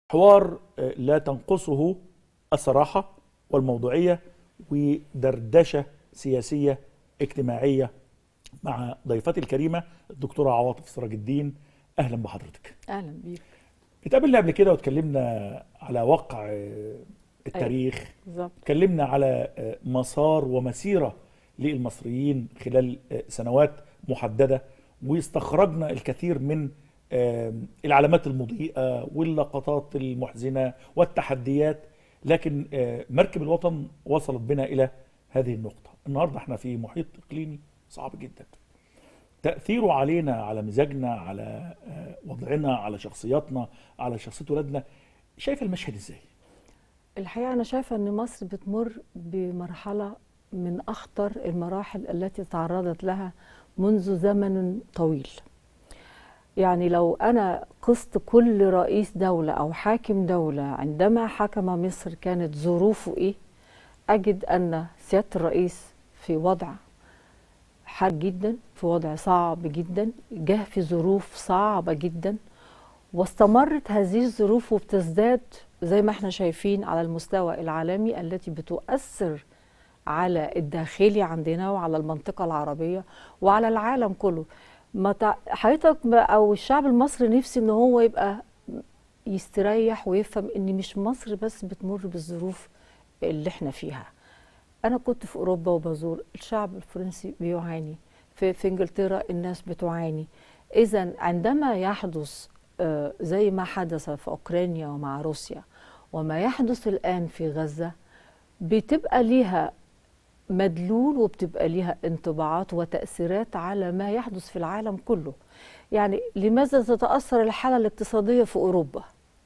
حوار لا تنقصه الصراحة والموضوعية ودردشة سياسية اجتماعية مع ضيفتي الكريمة الدكتورة عواطف سراج الدين. أهلا بحضرتك. أهلا بيك. اتقابلنا قبل كده واتكلمنا على واقع التاريخ، بالظبط. اتكلمنا على مسار ومسيرة للمصريين خلال سنوات محددة، واستخرجنا الكثير من العلامات المضيئة واللقطات المحزنة والتحديات، لكن مركب الوطن وصلت بنا إلى هذه النقطة. النهاردة احنا في محيط إقليمي صعب جدا، تأثيره علينا، على مزاجنا، على وضعنا، على شخصياتنا، على شخصية ولادنا. شايف المشهد ازاي؟ الحقيقة أنا شايفة أن مصر بتمر بمرحلة من أخطر المراحل التي تعرضت لها منذ زمن طويل. يعني لو أنا قست كل رئيس دولة أو حاكم دولة عندما حكم مصر كانت ظروفه إيه، أجد أن سيادة الرئيس في وضع حاد جدا، في وضع صعب جدا، جه في ظروف صعبة جدا، واستمرت هذه الظروف وبتزداد زي ما احنا شايفين على المستوى العالمي، التي بتؤثر على الداخلي عندنا وعلى المنطقة العربية وعلى العالم كله. حضرتك او الشعب المصري نفسي ان هو يبقى يستريح ويفهم ان مش مصر بس بتمر بالظروف اللي احنا فيها. انا كنت في اوروبا وبزور الشعب الفرنسي بيعاني، في انجلترا الناس بتعاني. اذا عندما يحدث زي ما حدث في اوكرانيا ومع روسيا وما يحدث الان في غزة، بتبقى ليها مدلول وبتبقى ليها انطباعات وتأثيرات على ما يحدث في العالم كله. يعني لماذا تتأثر الحالة الاقتصادية في أوروبا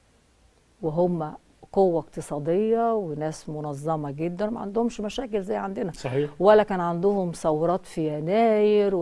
وهم قوة اقتصادية وناس منظمة جدا، ما عندهمش مشاكل زي عندنا. صحيح. ولا كان عندهم ثورات في يناير،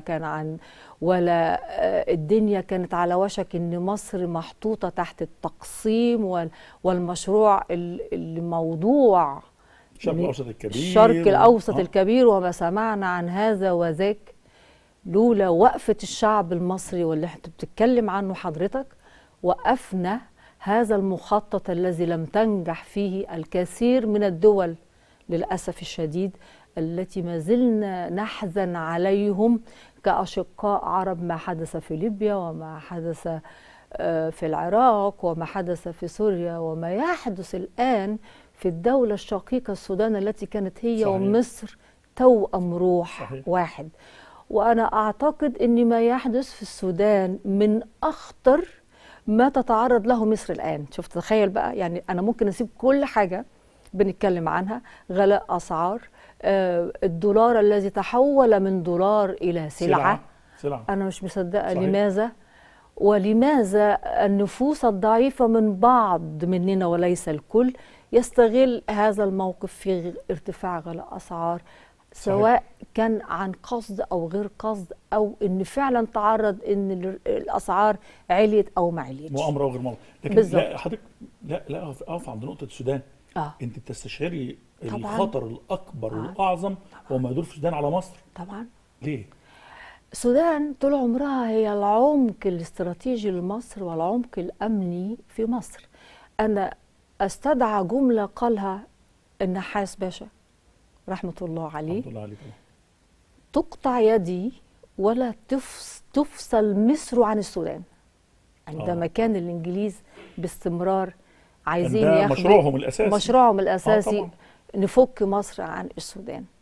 ولا الدنيا كانت على وشك ان مصر محطوطة تحت التقسيم والمشروع الموضوع الشرق الأوسط الكبير، الشرق الأوسط الكبير وما سمعنا عن هذا وذاك. لولا وقفة الشعب المصري واللي انت بتتكلم عنه حضرتك، وقفنا هذا المخطط الذي لم تنجح فيه الكثير من الدول للأسف الشديد، التي ما زلنا نحزن عليهم كأشقاء عرب، ما حدث في ليبيا وما حدث في العراق وما حدث في سوريا وما يحدث الآن في الدولة الشقيقة السودان، التي كانت هي صحيح. ومصر توأم روح صحيح. واحد. وأنا أعتقد أن ما يحدث في السودان من أخطر ما تتعرض له مصر الآن. شوف تخيل بقى، يعني أنا ممكن أسيب كل حاجة بنتكلم عنها، غلاء أسعار، الدولار الذي تحول من دولار إلى سلعة. أنا مش مصدقة صحيح. لماذا؟ ولماذا النفوس الضعيفة من بعض مننا وليس الكل يستغل هذا الموقف في ارتفاع غلاء أسعار، سواء كان عن قصد أو غير قصد، أو إن فعلا تعرض إن الأسعار عليت أو ما عليتش، مؤامرة أو غير مؤامرة. لكن بالزبط. لا حضرتك لا أقف عند نقطة السودان. أنت بتستشعري الخطر الأكبر والأعظم هو ما يدور في السودان على مصر. طبعا. ليه؟ السودان طول عمرها هي العمق الاستراتيجي لمصر والعمق الأمني في مصر. أنا استدعى جملة قالها النحاس باشا رحمة الله عليه، تقطع يدي ولا تفصل مصر عن السودان. عندما كان الإنجليز باستمرار عايزين ياخدوا مشروعهم الأساسي نفك مصر عن السودان.